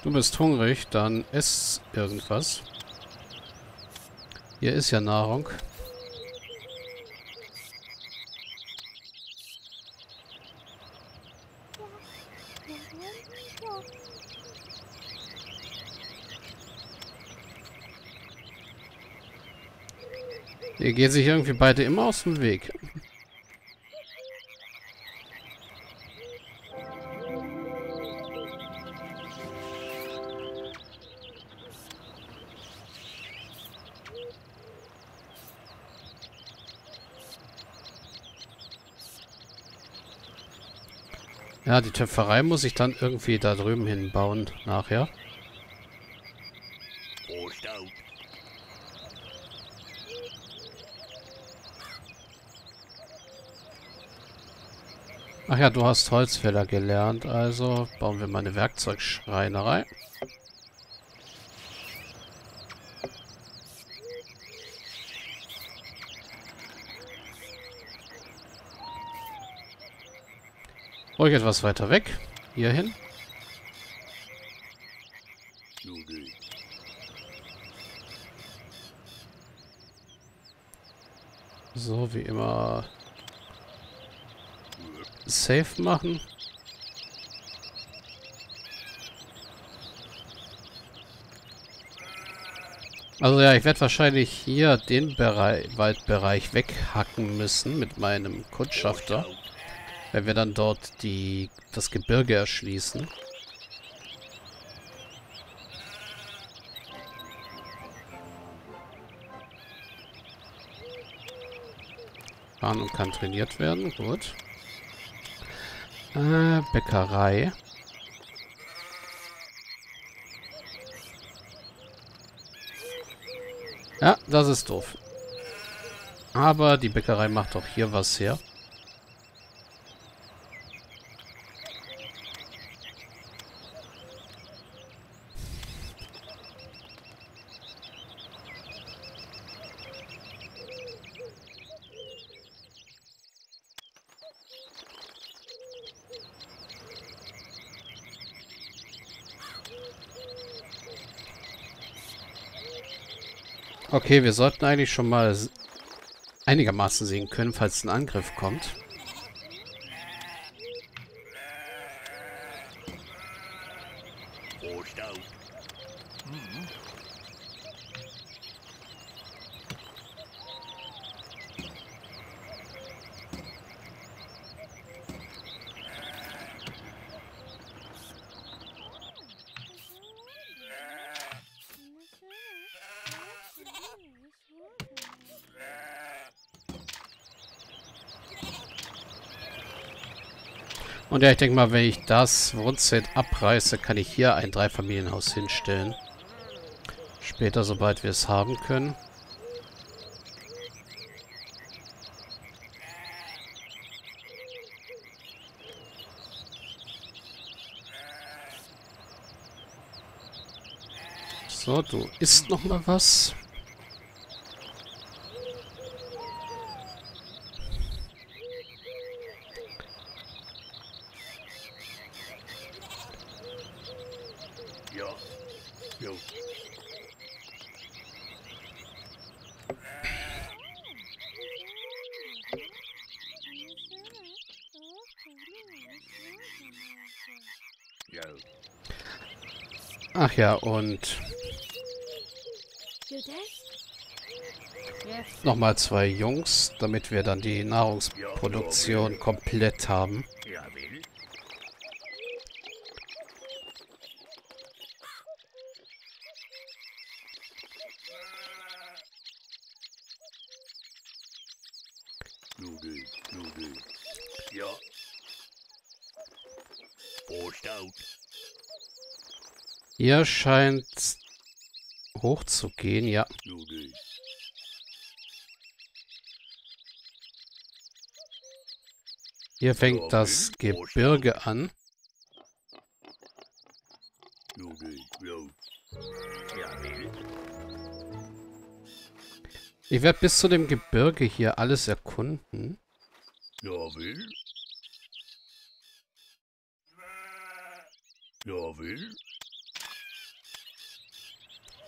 Du bist hungrig, dann ess irgendwas. Hier ist ja Nahrung. Ihr geht sich irgendwie beide immer aus dem Weg. Ja, die Töpferei muss ich dann irgendwie da drüben hinbauen nachher. Ach ja, du hast Holzfäller gelernt, also bauen wir mal eine Werkzeugschreinerei. Ruhig etwas weiter weg. Hierhin. So, wie immer safe machen. Also ja, ich werde wahrscheinlich hier den Waldbereich weghacken müssen mit meinem Kundschafter, wenn wir dann dort das Gebirge erschließen. Kann und kann trainiert werden, gut. Bäckerei. Ja, das ist doof. Aber die Bäckerei macht auch hier was her. Okay, wir sollten eigentlich schon mal einigermaßen sehen können, falls ein Angriff kommt. Und ja, ich denke mal, wenn ich das Wohnzelt abreiße, kann ich hier ein Dreifamilienhaus hinstellen. Später, sobald wir es haben können. So, du isst noch mal was. Ach ja, und nochmal 2 Jungs, damit wir dann die Nahrungsproduktion komplett haben. Hier scheint hoch zu gehen, ja. Hier fängt das Gebirge an. Ich werde bis zu dem Gebirge hier alles erkunden.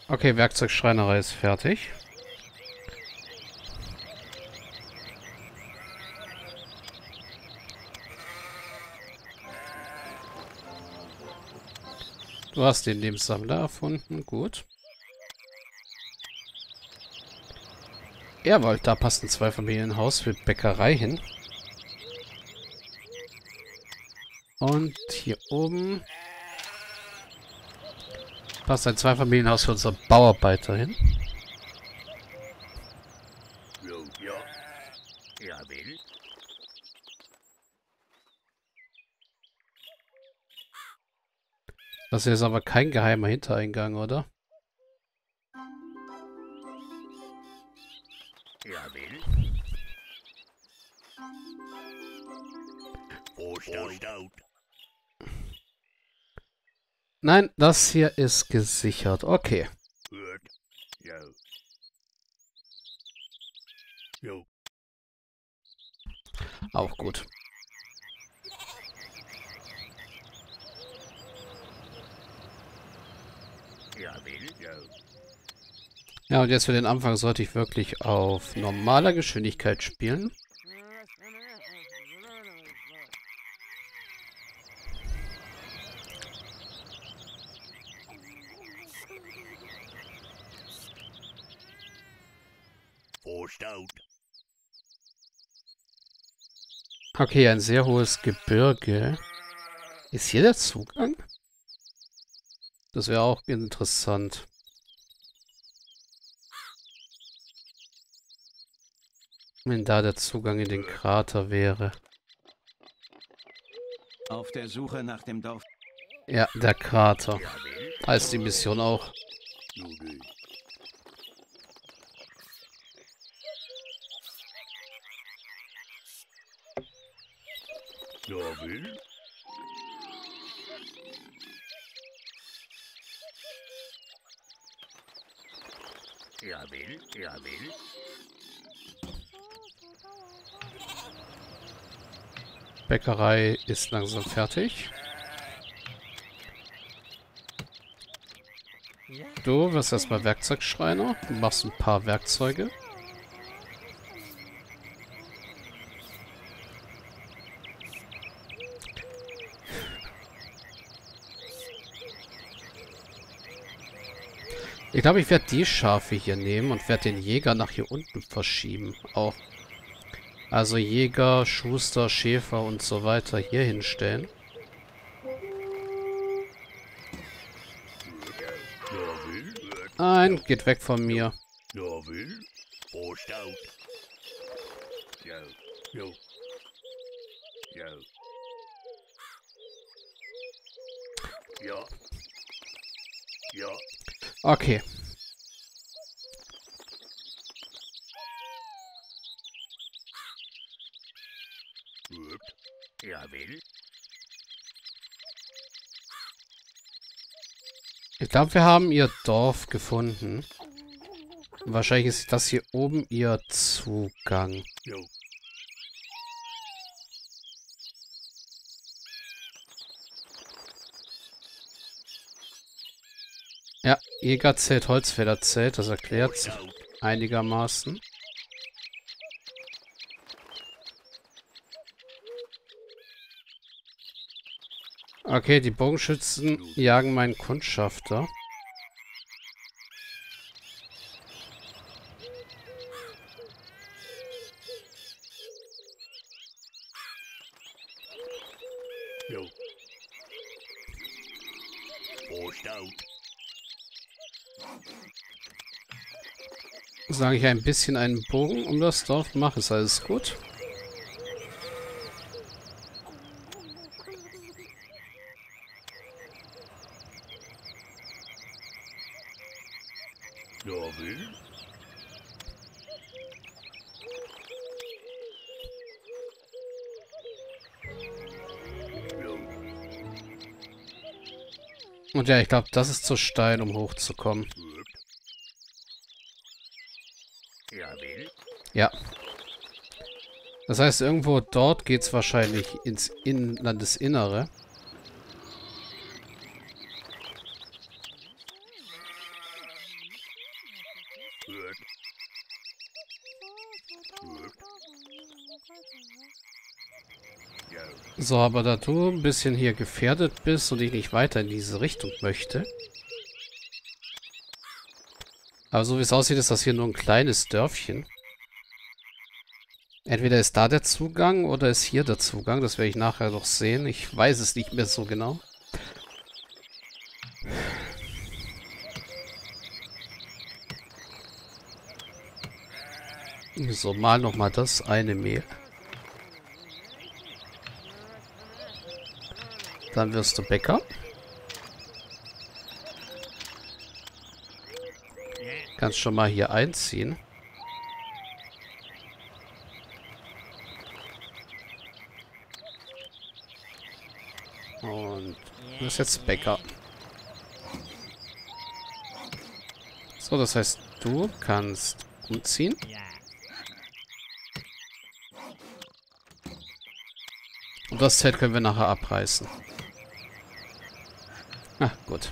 Okay, Werkzeugschreinerei ist fertig. Du hast den Lebenssammler erfunden. Gut. Jawohl, da passt ein Zweifamilienhaus mit Bäckerei hin. Und hier oben passt ein Zweifamilienhaus für unsere Bauarbeiter hin. Das hier ist aber kein geheimer Hintereingang, oder? Nein, das hier ist gesichert. Okay. Auch gut. Ja, und jetzt für den Anfang sollte ich wirklich auf normaler Geschwindigkeit spielen. Okay, ein sehr hohes Gebirge. Ist hier der Zugang? Das wäre auch interessant. Wenn da der Zugang in den Krater wäre. Auf der Suche nach dem Dorf. Ja, der Krater. Heißt die Mission auch. Bäckerei ist langsam fertig. Du wirst erstmal Werkzeugschreiner. Du machst ein paar Werkzeuge. Ich glaube, ich werde die Schafe hier nehmen und werde den Jäger nach hier unten verschieben. Auch. Also Jäger, Schuster, Schäfer und so weiter hier hinstellen. Nein, geht weg von mir. Okay. Ich glaube, wir haben ihr Dorf gefunden. Wahrscheinlich ist das hier oben ihr Zugang. Ja, Jäger zählt, Holzfäller zählt, das erklärt sich einigermaßen. Okay, die Bogenschützen jagen meinen Kundschafter. Sage ich ein bisschen einen Bogen um das Dorf, mache ist alles gut. Und ja, ich glaube, das ist zu steil, um hochzukommen. Ja. Das heißt, irgendwo dort geht es wahrscheinlich ins Landesinnere. So, aber da du ein bisschen hier gefährdet bist und ich nicht weiter in diese Richtung möchte. Aber so wie es aussieht, ist das hier nur ein kleines Dörfchen. Entweder ist da der Zugang oder ist hier der Zugang. Das werde ich nachher noch sehen. Ich weiß es nicht mehr so genau. So, mal nochmal das eine Mehl. Dann wirst du Bäcker. Kannst schon mal hier einziehen. Und du bist jetzt Bäcker. So, das heißt, du kannst umziehen. Und das Zelt können wir nachher abreißen. Ah, gut.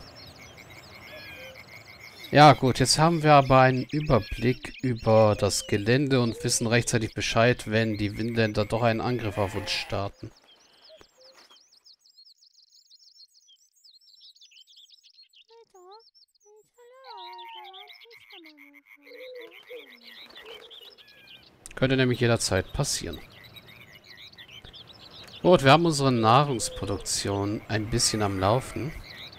Ja, gut, jetzt haben wir aber einen Überblick über das Gelände und wissen rechtzeitig Bescheid, wenn die Windländer doch einen Angriff auf uns starten. Könnte nämlich jederzeit passieren. Gut, wir haben unsere Nahrungsproduktion ein bisschen am Laufen.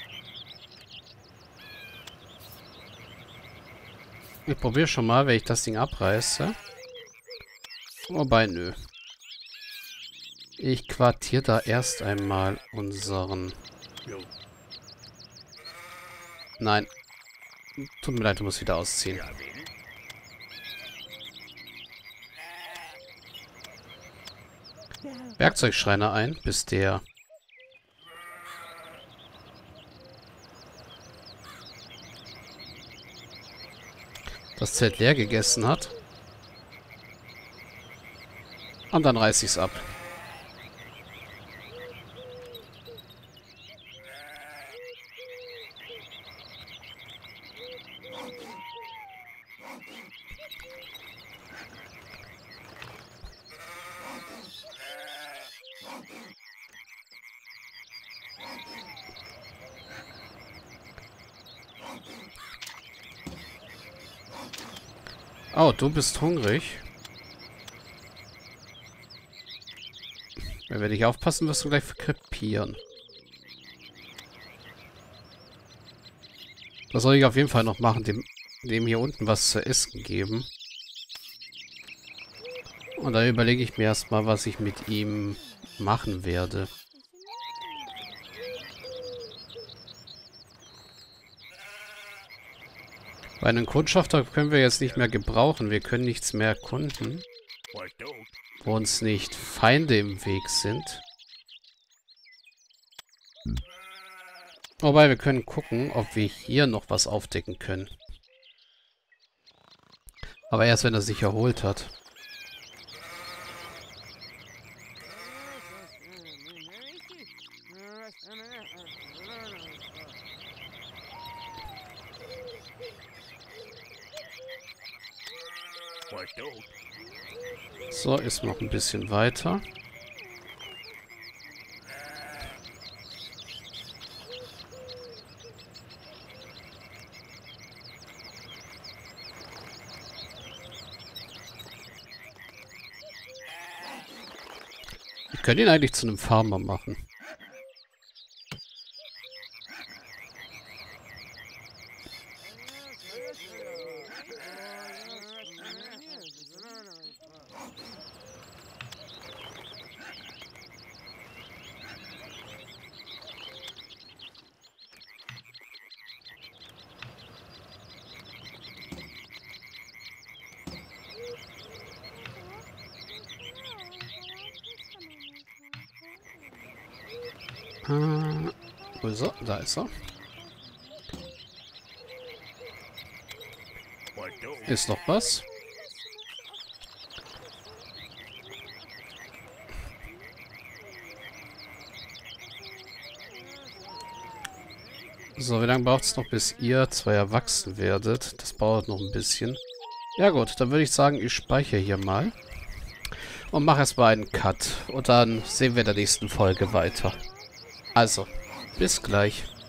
Ich probiere schon mal, wenn ich das Ding abreiße. Wobei, nö. Ich quartiere da erst einmal unseren... Nein. Tut mir leid, du musst wieder ausziehen. Werkzeugschreiner ein, bis der... das Zelt leer gegessen hat. Und dann reiße ich es ab. Oh, du bist hungrig. Wenn wir nicht aufpassen, wirst du gleich krepieren. Das soll ich auf jeden Fall noch machen, dem hier unten was zu essen geben. Und dann überlege ich mir erstmal, was ich mit ihm machen werde. Bei einem Kundschafter können wir jetzt nicht mehr gebrauchen. Wir können nichts mehr erkunden, wo uns nicht Feinde im Weg sind. Wobei, wir können gucken, ob wir hier noch was aufdecken können. Aber erst, wenn er sich erholt hat. So, ist noch ein bisschen weiter. Ich könnte ihn eigentlich zu einem Farmer machen. Wo ist er? Da ist er. Ist noch was? So, wie lange braucht es noch, bis ihr zwei erwachsen werdet? Das dauert noch ein bisschen. Ja gut, dann würde ich sagen, ich speichere hier mal. und mache erstmal einen Cut. Und dann sehen wir in der nächsten Folge weiter. Also, bis gleich.